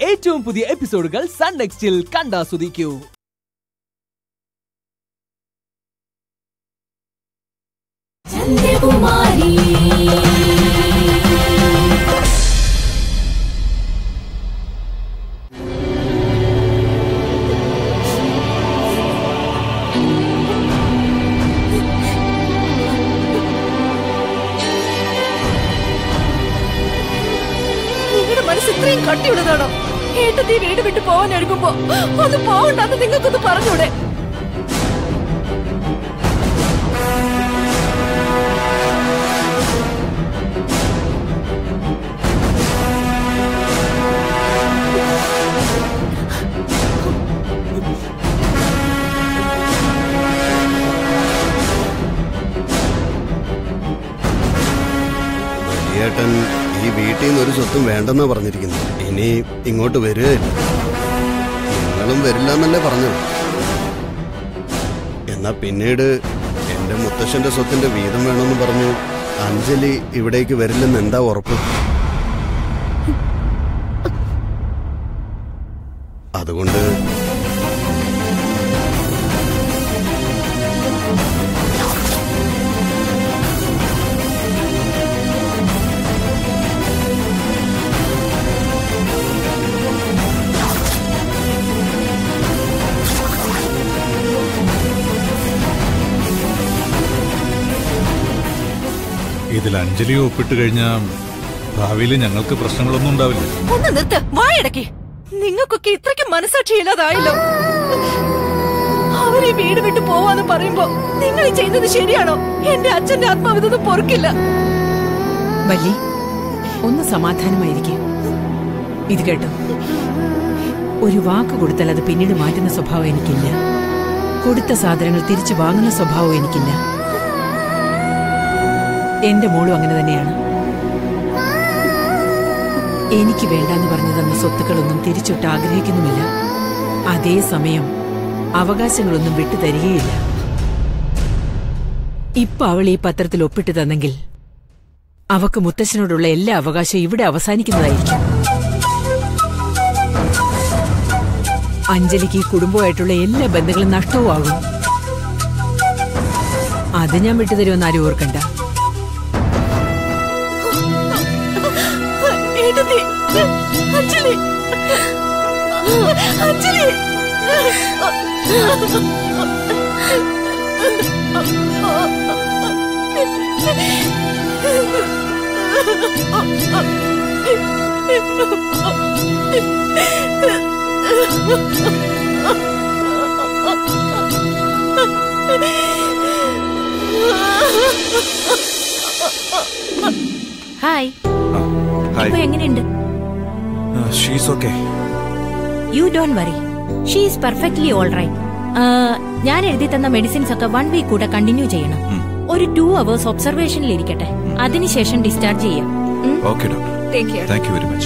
ഏറ്റവും പുതിയ എപ്പിസോഡുകൾ സൺ നെക്സ്റ്റിൽ കണ്ടാസ്വദിക്കൂ. ചന്ദ്രകുമാരി ഇത്രയും കട്ടിയുള്ളതാണോ? ഏട്ടത്തി വീട് വിട്ട് പോവാൻ എടുക്കുമ്പോ ഒന്ന് പോകണ്ടെന്ന് നിങ്ങൾക്കൊന്ന് പറഞ്ഞൂടെ? ഏട്ടൻ ഈ വീട്ടിൽ നിന്ന് ഒരു സ്വത്തും വേണ്ടെന്നാ പറഞ്ഞിരിക്കുന്നു. ഇനി ഇങ്ങോട്ട് വരികയില്ല. നിങ്ങളും വരില്ല എന്നല്ലേ പറഞ്ഞത്. എന്നാ പിന്നീട് എന്റെ മുത്തശ്ശന്റെ സ്വത്തിന്റെ വീതം വേണമെന്ന് പറഞ്ഞു അഞ്ജലി ഇവിടേക്ക് വരില്ലെന്ന് എന്താ ഉറപ്പ്? അതുകൊണ്ട് ഇതിൽ അഞ്ജലി ഒപ്പിട്ട് കഴിഞ്ഞാൽ ഭാവിയിൽ ഞങ്ങൾക്ക് പ്രശ്നങ്ങളൊന്നും ഉണ്ടാവില്ല. ഒന്ന് നിർത്ത്, വായടക്കി. നിങ്ങൾക്കൊക്കെ ഇത്രയ്ക്ക് മനസാക്ഷി ഇല്ലാതായല്ലോ. അവരെ വീട് വിട്ടു പോവാന്ന് പറയുമ്പോ നിങ്ങൾ ചെയ്യുന്നത് ശരിയാണോ? എന്റെ അച്ഛന്റെ ആത്മാവ് ഇതൊന്നും പൊറുക്കില്ല. വല്ലി, ഒന്ന് സമാധാനമായിരിക്കും. ഇത് കേട്ടോ, ഒരു വാക്ക് കൊടുത്താൽ അത് പിന്നീട് മാറ്റുന്ന സ്വഭാവം എനിക്കില്ല. കൊടുത്ത സാധനങ്ങൾ തിരിച്ചു വാങ്ങുന്ന സ്വഭാവം എനിക്കില്ല. എന്റെ മോളും അങ്ങനെ തന്നെയാണ്. എനിക്ക് വേണ്ടാന്ന് പറഞ്ഞു തന്ന സ്വത്തുക്കളൊന്നും തിരിച്ചൊട്ട് ആഗ്രഹിക്കുന്നുമില്ല. അതേസമയം അവകാശങ്ങളൊന്നും വിട്ടു തരികയില്ല. ഇപ്പൊ അവൾ ഈ പത്രത്തിൽ ഒപ്പിട്ട് തന്നെങ്കിൽ അവക്ക് മുത്തശ്ശനോടുള്ള എല്ലാ അവകാശവും ഇവിടെ അവസാനിക്കുന്നതായിരിക്കും. അഞ്ജലിക്ക് ഈ കുടുംബമായിട്ടുള്ള എല്ലാ ബന്ധങ്ങളും നഷ്ടവുമാകും. അത് ഞാൻ വിട്ടുതരുമെന്ന് ആരും ഓർക്കണ്ട. അഞ്ജലി, അഞ്ജലി, ഹായ്. ഇപ്പൊ എങ്ങനെയുണ്ട്? She's okay. You don't worry. She is perfectly all right. ഞാൻ എഴുതി തന്ന മെഡിസിൻസ് ഒക്കെ 1 വീക്ക് കൂടെ കണ്ടിന്യൂ ചെയ്യണം. ഒരു 2 hours ഒബ്സർവേഷനിൽ ഇരിക്കട്ടെ. അതിനുശേഷം ഡിസ്ചാർജ് ചെയ്യാം. Okay, doctor. Take care. Thank you very much.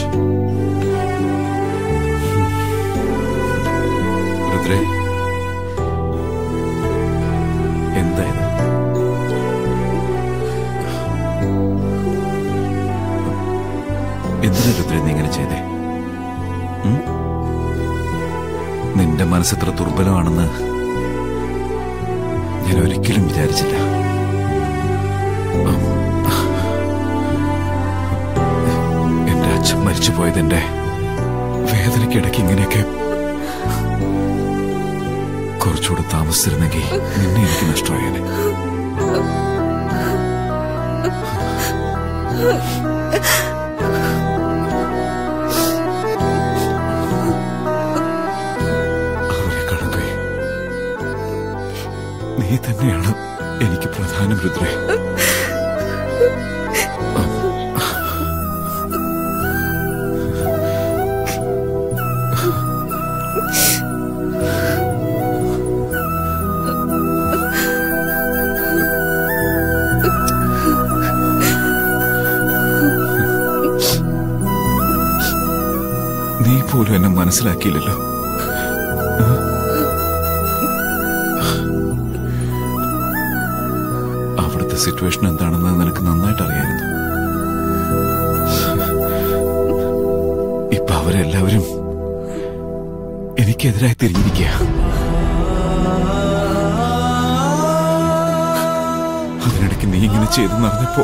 രുദ്രേ, എന്തായത്? എന്തിനാ രുദ്രേ നീ ഇങ്ങനെ ചെയ്തേ? നിന്റെ മനസ്സെത്ര ദുർബലമാണെന്ന് ഞാൻ ഒരിക്കലും വിചാരിച്ചില്ല. എന്റെ അച്ഛൻ മരിച്ചു പോയതിന്റെ വേദനയ്ക്കിടയ്ക്ക് ഇങ്ങനെയൊക്കെ കുറച്ചുകൂടെ താമസിച്ചിരുന്നെങ്കിൽ നിന്നെ എനിക്ക് നഷ്ടമായേനെ. നീ തന്നെയാണ് എനിക്ക് പ്രധാനം രുദ്രേ. നീ പോലും എന്നെ മനസ്സിലാക്കിയില്ലല്ലോ. സിറ്റുവേഷൻ എന്താണെന്ന് നിനക്ക് നന്നായിട്ട് അറിയായിരുന്നു. ഇപ്പൊ അവരെല്ലാവരും എനിക്കെതിരായി തിരിഞ്ഞിരിക്കുക. അതിനിടയ്ക്ക് നീ ഇങ്ങനെ ചെയ്തെന്നറിഞ്ഞപ്പോ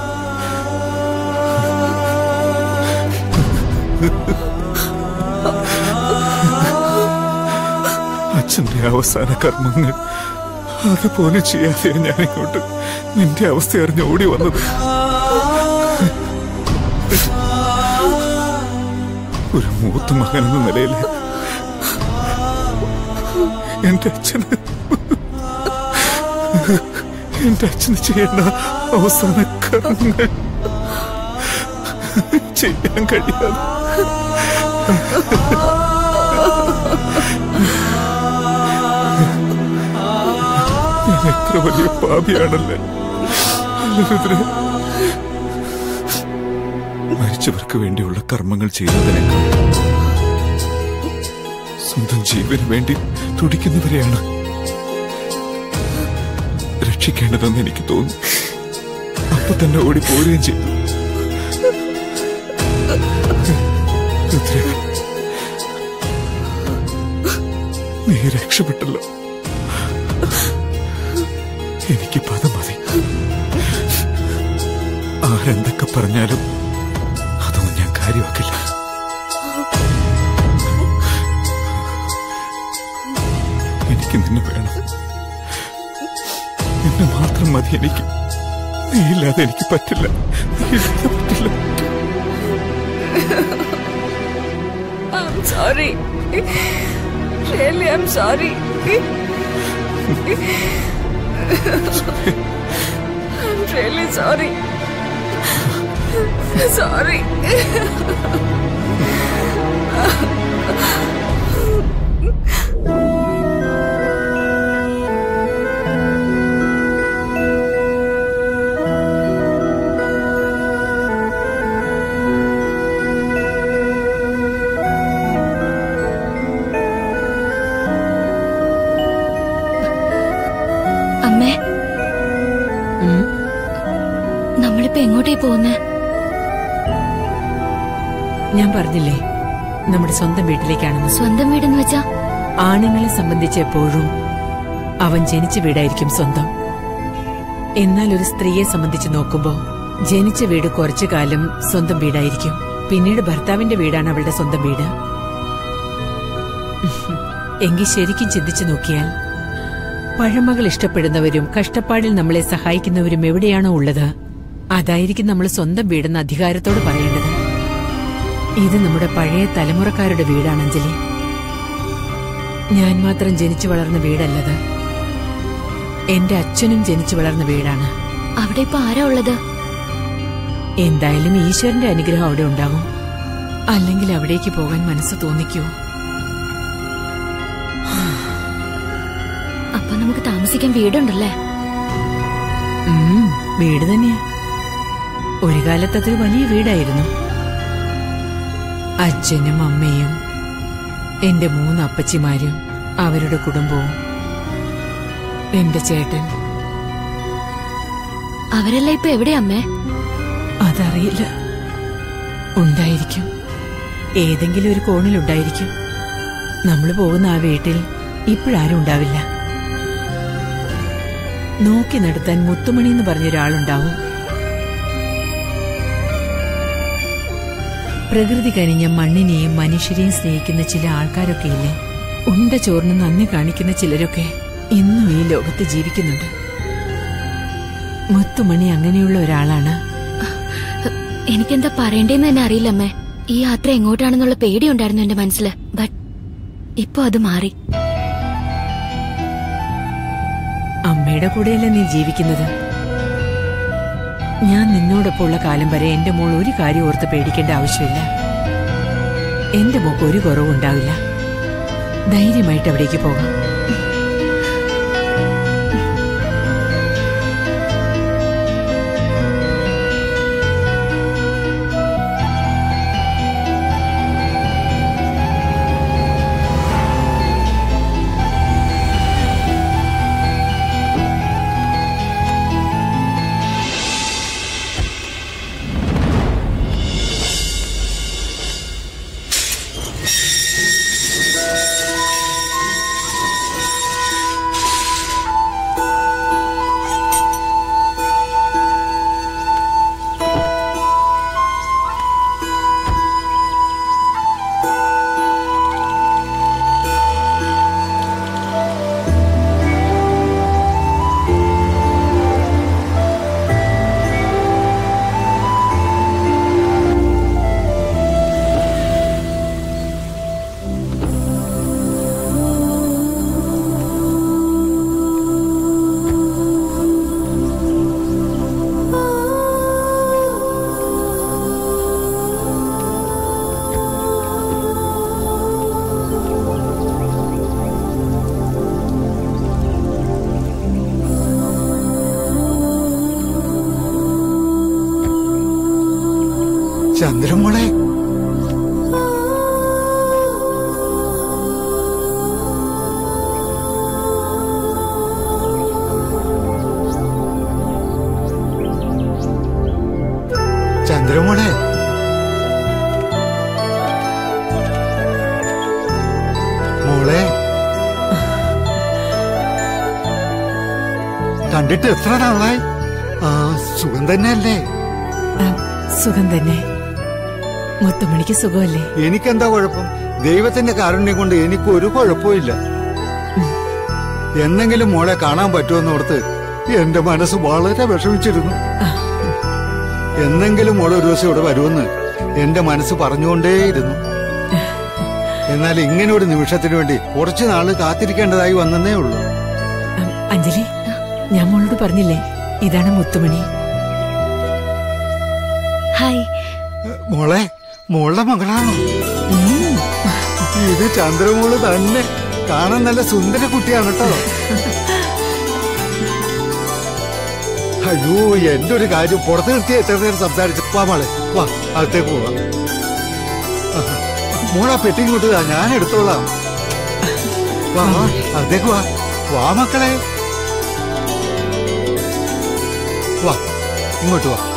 അച്ഛന്റെ അവസാന കർമ്മങ്ങൾ അതുപോലെ ചെയ്യാതെ ഞാനിങ്ങോട്ട് നിന്റെ അവസ്ഥ അറിഞ്ഞ് ഓടി വന്നത്. ഒരു മൂത്ത മകനെന്ന നിലയിൽ എന്റെ അച്ഛന് ചെയ്യേണ്ട അവസാന കർമ്മങ്ങൾ ചെയ്യാൻ കഴിയാതെ ഞാൻ എത്ര വലിയ പാപിയാണല്ലേ. മരിച്ചവർക്ക് വേണ്ടിയുള്ള കർമ്മങ്ങൾ ചെയ്യുന്നതിനേക്കാൾ സ്വന്തം ജീവന് വേണ്ടി തുടിക്കുന്നവരെയാണ് രക്ഷിക്കേണ്ടതെന്ന് എനിക്ക് തോന്നുന്നു. അപ്പൊ തന്നെ ഓടിപ്പോരുകയും ചെയ്തു. നീ രക്ഷപ്പെട്ടല്ലോ. എനിക്ക് പദം മതി. ആരെന്തൊക്കെ പറഞ്ഞാലും അതൊന്നും ഞാൻ കാര്യമാക്കില്ല. എനിക്ക് നിന്നെ വേണം. നിന്നെ മാത്രം മതി എനിക്ക്. നീ ഇല്ലാതെ എനിക്ക് പറ്റില്ല. I'm sorry. Really, I'm sorry. I'm really sorry. Sorry. എങ്ങോട്ടേ പോകുന്നേ? ഞാൻ പറഞ്ഞില്ലേ നമ്മുടെ സ്വന്തം വീട്ടിലേക്കാണെന്ന്. സ്വന്തം വീടെന്ന് വെച്ചാ? ആണുങ്ങളെ സംബന്ധിച്ച് എപ്പോഴും അവൻ ജനിച്ച വീടായിരിക്കും സ്വന്തം. എന്നാൽ ഒരു സ്ത്രീയെ സംബന്ധിച്ച് നോക്കുമ്പോ ജനിച്ച വീട് കുറച്ചു കാലം സ്വന്തം വീടായിരിക്കും. പിന്നീട് ഭർത്താവിന്റെ വീടാണ് അവളുടെ സ്വന്തം വീട്. എങ്കിൽ ശരിക്കും ചിന്തിച്ചു നോക്കിയാൽ പഴമകൾ ഇഷ്ടപ്പെടുന്നവരും കഷ്ടപ്പാടിൽ നമ്മളെ സഹായിക്കുന്നവരും എവിടെയാണോ ഉള്ളത് അതായിരിക്കും നമ്മൾ സ്വന്തം വീടെന്ന് അധികാരത്തോട് പറയേണ്ടത്. ഇത് നമ്മുടെ പഴയ തലമുറക്കാരുടെ വീടാണ് അഞ്ജലി. ഞാൻ മാത്രം ജനിച്ചു വളർന്ന വീടല്ലത്. എന്റെ അച്ഛനും ജനിച്ചു വളർന്ന വീടാണ്. അവിടെ ഇപ്പൊ ആരാ ഉള്ളത്? എന്തായാലും ഈശ്വരന്റെ അനുഗ്രഹം അവിടെ ഉണ്ടാകും. അല്ലെങ്കിൽ അവിടേക്ക് പോകാൻ മനസ്സ് തോന്നിക്കോ? അപ്പൊ നമുക്ക് താമസിക്കാൻ വീടുണ്ടല്ലേ? വീട് തന്നെയാ. ഒരു കാലത്ത് അതൊരു വലിയ വീടായിരുന്നു. അച്ഛനും അമ്മയും എന്റെ 3 അപ്പച്ചിമാരും അവരുടെ കുടുംബവും എന്റെ ചേട്ടൻ. അവരെല്ലാം ഇപ്പൊ എവിടെയാ അമ്മേ? അതറിയില്ല. ഉണ്ടായിരിക്കും, ഏതെങ്കിലും ഒരു കോണിലുണ്ടായിരിക്കും. നമ്മൾ പോകുന്ന ആ വീട്ടിൽ ഇപ്പോഴാരും ഉണ്ടാവില്ല. നോക്കി നടത്താൻ മുത്തുമണി എന്ന് പറഞ്ഞൊരാളുണ്ടാവും. പ്രകൃതി കനിഞ്ഞ മണ്ണിനെയും മനുഷ്യരെയും സ്നേഹിക്കുന്ന ചില ആൾക്കാരൊക്കെ ഇല്ലേ? ഉണ്ട ചോറിന് നന്ദി കാണിക്കുന്ന ചിലരൊക്കെ ഇന്നും ഈ ലോകത്ത് ജീവിക്കുന്നുണ്ട്. മുത്തുമണി അങ്ങനെയുള്ള ഒരാളാണ്. എനിക്കെന്താ പറയണ്ടേന്ന് തന്നെ അറിയില്ല അമ്മേ. ഈ യാത്ര എങ്ങോട്ടാണെന്നുള്ള പേടിയുണ്ടായിരുന്നു എന്റെ മനസ്സില്. ബട്ട് ഇപ്പൊ അത് മാറി. അമ്മയുടെ കൂടെയല്ല നീ ജീവിക്കുന്നത്. ഞാൻ നിന്നോടൊപ്പം ഉള്ള കാലം വരെ എന്റെ മോൾ ഒരു കാര്യം ഓർത്ത് പേടിക്കേണ്ട ആവശ്യമില്ല. എന്റെ മോക്ക് ഒരു കുറവും ഉണ്ടാവില്ല. ധൈര്യമായിട്ട് അവിടേക്ക് പോകാം. ചന്ദ്രമോളെ, ചന്ദ്രമോളെ, മോളെ, കണ്ടിട്ട് എത്ര നാളായി? സുഖം തന്നെയല്ലേ? സുഖം തന്നെ. മുത്തുമണിക്ക് സുഖമല്ലേ? എനിക്കെന്താ കുഴപ്പം? ദൈവത്തിന്റെ കാരുണ്യം കൊണ്ട് എനിക്ക് ഒരു കുഴപ്പമില്ല. എന്നെങ്കിലും മോളെ കാണാൻ പറ്റുമെന്നോർത്ത് എന്റെ മനസ്സ് വളരെ വിഷമിച്ചിരുന്നു. എന്നെങ്കിലും മോളെ ഒരു ദിവസം ഇവിടെ വരുമെന്ന് എന്റെ മനസ്സ് പറഞ്ഞുകൊണ്ടേയിരുന്നു. എന്നാൽ ഇങ്ങനെ ഒരു നിമിഷത്തിന് വേണ്ടി കുറച്ചു നാള് കാത്തിരിക്കേണ്ടതായി വന്നേ ഉള്ളൂ. അഞ്ജലി, ഞാൻ മോളോട് പറഞ്ഞില്ലേ, ഇതാണ് മുത്തുമണി. ഹായ്. മോളെ, മോളുടെ മകളാണോ? ഇത് ചന്ദ്രമോള് തന്നെ. കാണാൻ നല്ല സുന്ദര കുട്ടിയാണ് കേട്ടോ. അയ്യോ, എന്റെ ഒരു കാര്യം പുറത്ത് നിർത്തി എത്ര നേരം സംസാരിച്ചു. വാ മോളെ, വാ, അകത്തേക്ക് പോവാ. മോളാ പെട്ടി ഇങ്ങോട്ട് ഞാൻ എടുത്തോളാം. വാ, അകത്തേക്ക് വാ. വാ മക്കളെ, വാ, ഇങ്ങോട്ട് വാ.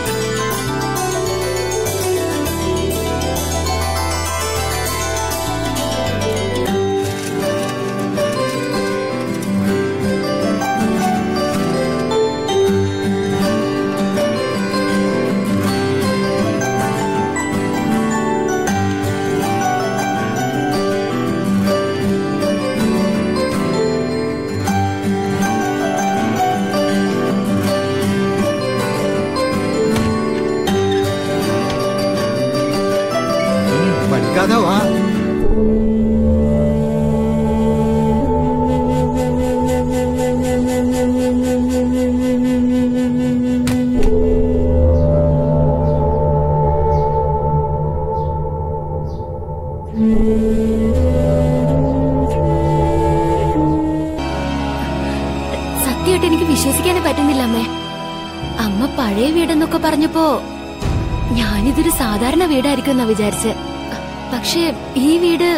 സത്യമായിട്ട് എനിക്ക് വിശ്വസിക്കാനേ പറ്റുന്നില്ല അമ്മേ. അമ്മ പഴയ വീടെന്നൊക്കെ പറഞ്ഞപ്പോ ഞാനിതൊരു സാധാരണ വീടായിരിക്കും എന്നാ വിചാരിച്ച്. പക്ഷെ ഈ വീട്...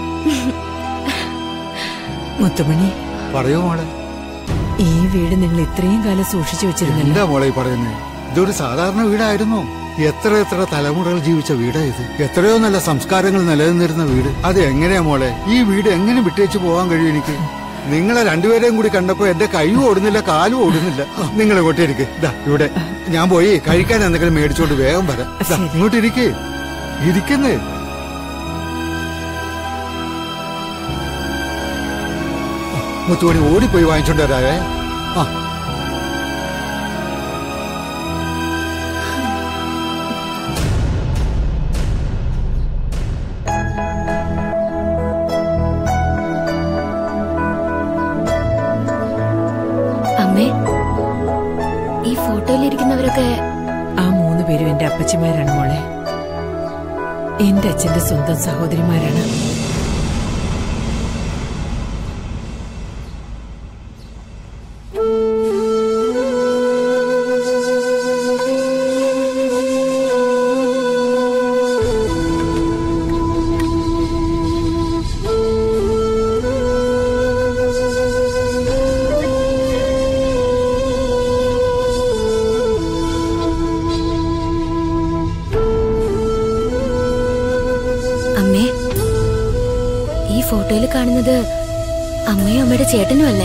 മുത്തുമണി, പറയൂ മോളെ. ഈ വീട് നിങ്ങൾ ഇത്രയും കാലം സൂക്ഷിച്ചു വെച്ചിരുന്നില്ല. എന്താ മോളെ പറയുന്നേ? ഇതൊരു സാധാരണ വീടായിരുന്നോ? എത്ര എത്ര തലമുറകൾ ജീവിച്ച വീടാ ഇത്. എത്രയോ നല്ല സംസ്കാരങ്ങൾ നിലനിന്നിരുന്ന വീട്. അത് എങ്ങനെയാ മോളെ? ഈ വീട് എങ്ങനെ വിട്ടേച്ചു പോകാൻ കഴിയും എനിക്ക്? നിങ്ങളെ രണ്ടുപേരെയും കൂടി കണ്ടപ്പോ എന്റെ കൈയും ഓടുന്നില്ല, കാലും ഓടുന്നില്ല. നിങ്ങൾ ഇങ്ങോട്ടിരിക്ക്. ഇവിടെ ഞാൻ പോയി കഴിക്കാൻ എന്തെങ്കിലും മേടിച്ചോണ്ട് വേഗം വരാം. ഇങ്ങോട്ടിരിക്കേ, ഇരിക്കുന്നേ. മുത്തുമണി ഓടിപ്പോയി വാങ്ങിച്ചോണ്ട് വരാവേ. ആ, അമ്മേ, ഈ ഫോട്ടോയിലിരിക്കുന്നവരൊക്കെ... ആ 3 പേരും എന്റെ അപ്പച്ചിമാരാണ് മോളെ. എന്റെ അച്ഛന്റെ സ്വന്തം സഹോദരിമാരാണ്. ഫോട്ടോയിൽ കാണുന്നത് അമ്മയും അമ്മയുടെ ചേട്ടനും അല്ലേ?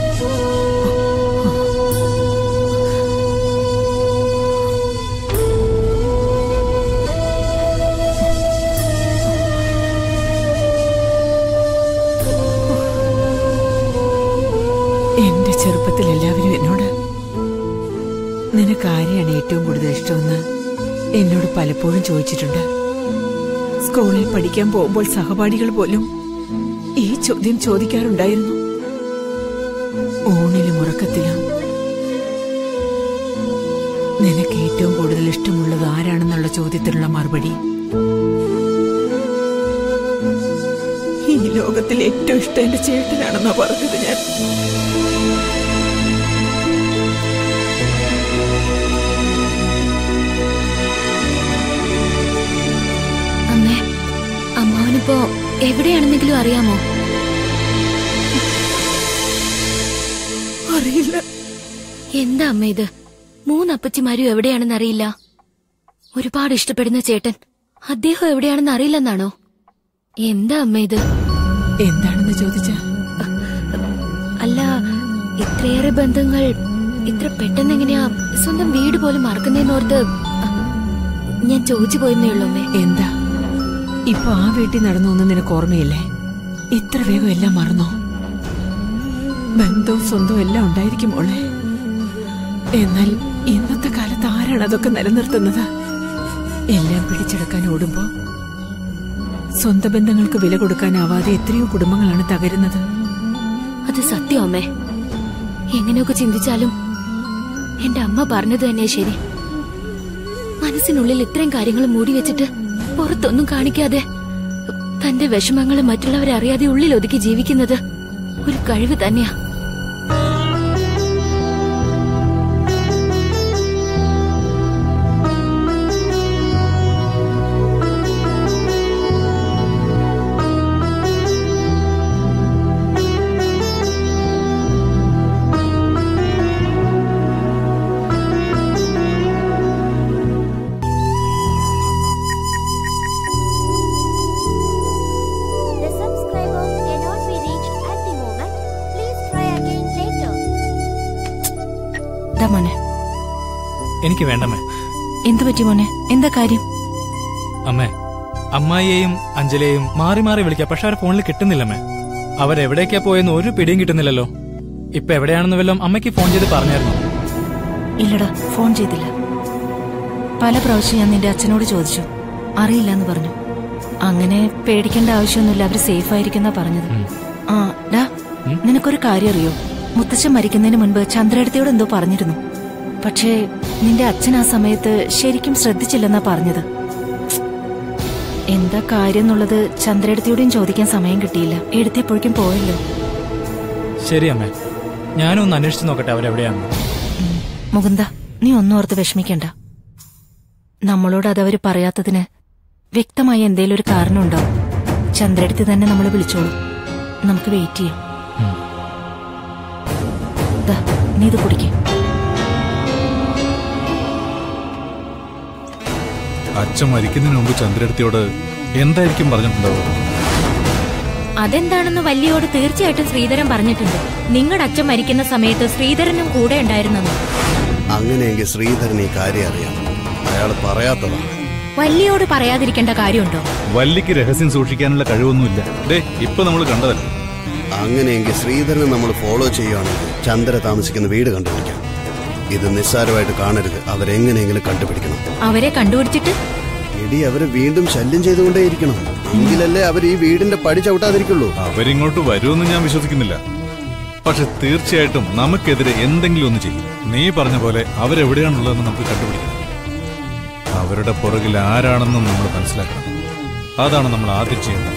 എന്റെ ചെറുപ്പത്തിൽ എല്ലാവരും എന്നോട് നിനക്ക് ആരെയാണ് ഏറ്റവും കൂടുതൽ ഇഷ്ടമെന്ന് എന്നോട് പലപ്പോഴും ചോദിച്ചിട്ടുണ്ട്. സ്കൂളിൽ പഠിക്കാൻ പോകുമ്പോൾ സഹപാഠികൾ പോലും ഈ ചോദ്യം ചോദിക്കാറുണ്ടായിരുന്നു. ഊണിലും ഉറക്കത്തിലും നിനക്ക് ഏറ്റവും കൂടുതൽ ഇഷ്ടമുള്ളത് ആരാണെന്നുള്ള ചോദ്യത്തിനുള്ള മറുപടി ഈ ലോകത്തിൽ ഏറ്റവും ഇഷ്ടം എന്റെ ചേട്ടനാണെന്നാ പറഞ്ഞത് ഞാൻ. ഇപ്പോ എവിടെയാണെന്നെങ്കിലും അറിയാമോ? അറിയില്ല. എന്താ അമ്മ ഇത്? 3 അപ്പച്ചിമാരും എവിടെയാണെന്ന് അറിയില്ല. ഒരുപാട് ഇഷ്ടപ്പെടുന്ന ചേട്ടൻ അദ്ദേഹം എവിടെയാണെന്ന് അറിയില്ലെന്നാണോ? എന്താ അമ്മ ഇത്? എന്താണെന്ന് ചോദിച്ച? അല്ല, ഇത്രയേറെ ബന്ധങ്ങൾ ഇത്ര പെട്ടെന്ന് എങ്ങനെയാ സ്വന്തം വീട് പോലും മറക്കുന്നേന്നോർത്ത് ഞാൻ ചോദിച്ചു പോയെന്നേ ഉള്ളൂ അമ്മേ. എന്താ ഇപ്പൊ ആ വീട്ടിൽ നടന്നൊന്നും നിനക്ക് ഓർമ്മയില്ലേ? ഇത്ര വേഗം എല്ലാം മറന്നോ? ബന്ധവും സ്വന്തവും എല്ലാം ഉണ്ടായിരിക്കും മോളെ. എന്നാൽ ഇന്നത്തെ കാലത്ത് ആരാണ് അതൊക്കെ നിലനിർത്തുന്നത്? എല്ലാം പിടിച്ചെടുക്കാൻ ഓടുമ്പോ സ്വന്തം ബന്ധങ്ങൾക്ക് വില കൊടുക്കാനാവാതെ എത്രയോ കുടുംബങ്ങളാണ് തകരുന്നത്. അത് സത്യം അമ്മേ. എങ്ങനെയൊക്കെ ചിന്തിച്ചാലും എന്റെ അമ്മ പറഞ്ഞത് തന്നെ ശരി. മനസ്സിനുള്ളിൽ ഇത്രയും കാര്യങ്ങൾ മൂടി വെച്ചിട്ട് പുറത്തൊന്നും കാണിക്കാതെ തന്റെ വിഷമങ്ങൾ മറ്റുള്ളവരെ അറിയാതെ ഉള്ളിൽ ഒതുക്കി ജീവിക്കുന്നത് ഒരു കഴിവ് തന്നെയാ. എനിക്ക് വേണ്ടമ്മേ. എന്തു പറ്റി മോനെ? എന്താ കാര്യം? അമ്മേ, അമ്മായിയെയും അഞ്ജലിയെയും മാറി മാറി വിളിക്കാം, പക്ഷെ അവരെ ഫോണിൽ കിട്ടുന്നില്ലമ്മേ. അവരെവിടേക്കാ പോയെന്ന് ഒരു പിടിയും കിട്ടുന്നില്ലല്ലോ. ഇപ്പൊ എവിടെയാണെന്ന് വല്ലതും അമ്മയ്ക്ക് ഫോൺ ചെയ്ത് പറഞ്ഞായിരുന്നു? ഇല്ലടാ, ഫോൺ ചെയ്തില്ല. പല പ്രാവശ്യം ഞാൻ നിന്റെ അച്ഛനോട് ചോദിച്ചു, അറിയില്ല എന്ന് പറഞ്ഞു. അങ്ങനെ പേടിക്കേണ്ട ആവശ്യമൊന്നുമില്ല, അവര് സേഫ് ആയിരിക്കുന്ന പറഞ്ഞത്. ആ ഡാ, നിനക്കൊരു കാര്യം അറിയോ? മുത്തച്ഛൻ മരിക്കുന്നതിന് മുൻപ് ചന്ദ്രേടത്തിയോട് എന്തോ പറഞ്ഞിരുന്നു. പക്ഷേ നിന്റെ അച്ഛൻ ആ സമയത്ത് ശരിക്കും ശ്രദ്ധിച്ചില്ലെന്നാ പറഞ്ഞത്. എന്താ കാര്യം എന്നുള്ളത് ചന്ദ്രേടത്തിയോടും ചോദിക്കാൻ സമയം കിട്ടിയില്ല. എടുത്തപ്പോഴേക്കും പോയല്ലോ. ശരി അമ്മേ, ഞാനും ഒന്ന് അന്വേഷിച്ചു നോക്കട്ടെ അവരെവിടെയാണെന്ന്. മുകുന്ദ, നീ ഒന്നും ഓർത്ത് വിഷമിക്കണ്ട. നമ്മളോട് അതവര് പറയാത്തതിന് വ്യക്തമായ എന്തേലും ഒരു കാരണം ഉണ്ടാവും. ചന്ദ്രേടത്തി തന്നെ നമ്മളെ വിളിച്ചോളൂ. നമുക്ക് വെയിറ്റ് ചെയ്യാം. നീ ഇത് കുടിക്കേ. അച്ഛൻ മരിക്കുന്നതിന് മുമ്പ് ചന്ദ്രേടത്തിയോട് എന്തായിരിക്കും പറഞ്ഞിട്ടുണ്ടാവുക? അതെന്താണെന്ന് വല്യോട് തീർച്ചയായിട്ടും ശ്രീധരൻ പറഞ്ഞിട്ടുണ്ട്. നിങ്ങളുടെ അച്ഛൻ മരിക്കുന്ന സമയത്ത് ശ്രീധരനും കൂടെ ഉണ്ടായിരുന്നെന്ന്. അങ്ങനെയെങ്കിൽ ശ്രീധരൻ ഈ കാര്യം അറിയാം. അയാൾ പറയാത്തതാണ്. വല്യോട് പറയാതിരിക്കേണ്ട കാര്യമുണ്ടോ? വല്ലിക്ക് രഹസ്യം സൂക്ഷിക്കാനുള്ള കഴിവൊന്നുമില്ല. ഇപ്പൊ നമ്മൾ കണ്ടതല്ലേ. അങ്ങനെയെങ്കിൽ ശ്രീധരനെ നമ്മൾ ഫോളോ ചെയ്യുകയാണെങ്കിൽ ചന്ദ്ര താമസിക്കുന്ന വീട് കണ്ടുപിടിക്കാം. ഇത് നിസ്സാരമായിട്ട് കാണരുത്. അവരെങ്ങനെയെങ്കിലും കണ്ടുപിടിക്കണം. അവരെ കണ്ടുപിടിച്ചിട്ട് ഇടി അവരെ വീണ്ടും ശല്യം ചെയ്തുകൊണ്ടേയിരിക്കണം. എങ്കിലല്ലേ അവർ ഈ വീടിന്റെ പടി ചവിട്ടാതിരിക്കുള്ളൂ. അവരിങ്ങോട്ട് വരുമെന്ന് ഞാൻ വിശ്വസിക്കുന്നില്ല. പക്ഷെ തീർച്ചയായിട്ടും നമുക്കെതിരെ എന്തെങ്കിലും ഒന്ന് ചെയ്യും. നീ പറഞ്ഞ പോലെ അവരെവിടെയാണുള്ളതെന്ന് നമുക്ക് കണ്ടുപിടിക്കണം. അവരുടെ പുറകിൽ ആരാണെന്നും നമ്മൾ മനസ്സിലാക്കണം. അതാണ് നമ്മൾ ആദ്യം ചെയ്യേണ്ടത്.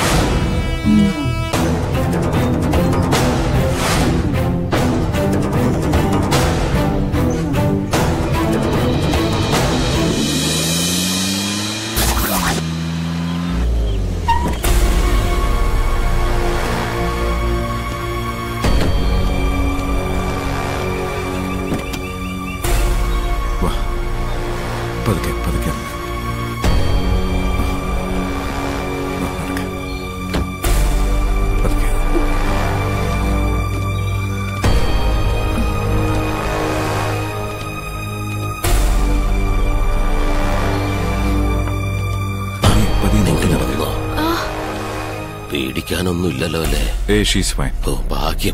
പേടിക്കാനൊന്നുമില്ലല്ലോ അല്ലേ? ഓ ഭാഗ്യം.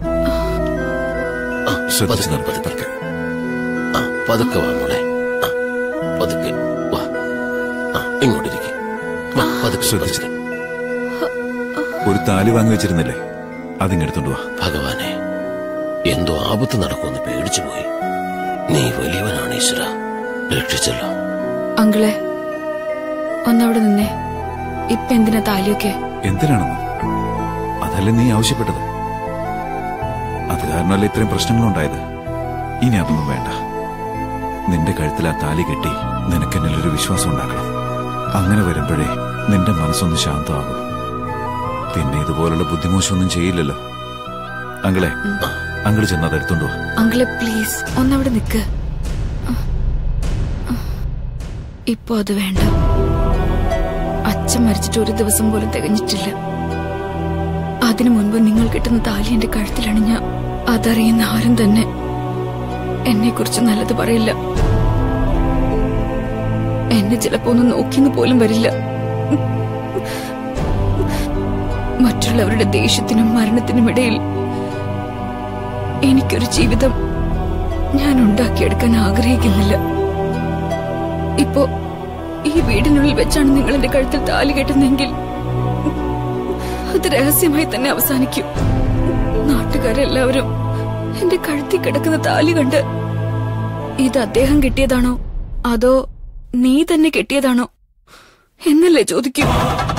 പതുക്കെ വാ മോളെ, പതുക്കെ വാ. ഇങ്ങോട്ടിരിക്കെ. ഒരു താലി വാങ്ങി വെച്ചിരുന്നില്ലേ, അതിങ്ങെടുത്തോണ്ട് വാ. ഭഗവാനെ, എന്തോ ആപത്ത് നടക്കുമെന്ന് പേടിച്ചുപോയി. നീ വലിയവനാണ് ഈശ്വര, രക്ഷിച്ചല്ലോ. അങ്കിളെ, ഒന്നവിടെ നിന്നേ. ഇപ്പൊ എന്തിനാ താലിയൊക്കെ? എന്തിനാണെന്നോ? അതല്ലേ നീ ആവശ്യപ്പെട്ടത്. അത് കാരണമല്ലേ ഇത്രയും പ്രശ്നങ്ങളുണ്ടായത്. ഇനി അതൊന്നും വേണ്ട. നിന്റെ കഴുത്തിൽ ആ താലി കെട്ടി നിനക്കെന്നിലൊരു വിശ്വാസം ഉണ്ടാക്കണം. അങ്ങനെ വരുമ്പോഴേ നിന്റെ മനസ്സൊന്ന് ശാന്തമാകും. പിന്നെ ഇതുപോലുള്ള ബുദ്ധിമോശമൊന്നും ചെയ്യില്ലല്ലോ. അങ്കിളെ, അങ്കിള് ചെന്ന് അത് എടുത്തോണ്ടോ. അങ്കിളെ പ്ലീസ് ഒന്നവിടെ നിക്ക്. ഇപ്പൊ അത് വേണ്ട. അച്ഛൻ മരിച്ചിട്ട് ഒരു ദിവസം പോലും തികഞ്ഞിട്ടില്ല. അതിനു മുൻപ് നിങ്ങൾ കിട്ടുന്ന താലി എന്റെ കഴുത്തിലണിഞ്ഞ അതറിയുന്ന ആരും തന്നെ എന്നെ കുറിച്ച് നല്ലത് പറയില്ല. എന്നെ ചിലപ്പോ ഒന്ന് നോക്കിന്ന് പോലും വരില്ല. മറ്റുള്ളവരുടെ ദേഷ്യത്തിനും മരണത്തിനും ഇടയിൽ എനിക്കൊരു ജീവിതം ഞാൻ ഉണ്ടാക്കിയെടുക്കാൻ ആഗ്രഹിക്കുന്നില്ല. ഇപ്പോ ഈ വീടിനുള്ളിൽ വെച്ചാണ് നിങ്ങൾ എന്റെ കഴുത്തിൽ താലി കെട്ടുന്നെങ്കിൽ അത് രഹസ്യമായി തന്നെ അവസാനിക്കും. നാട്ടുകാരെല്ലാവരും എന്റെ കഴുത്തിൽ കിടക്കുന്ന താലി കണ്ട് ഇത് അദ്ദേഹം കെട്ടിയതാണോ അതോ നീ തന്നെ കെട്ടിയതാണോ എന്നല്ലേ ചോദിക്കും.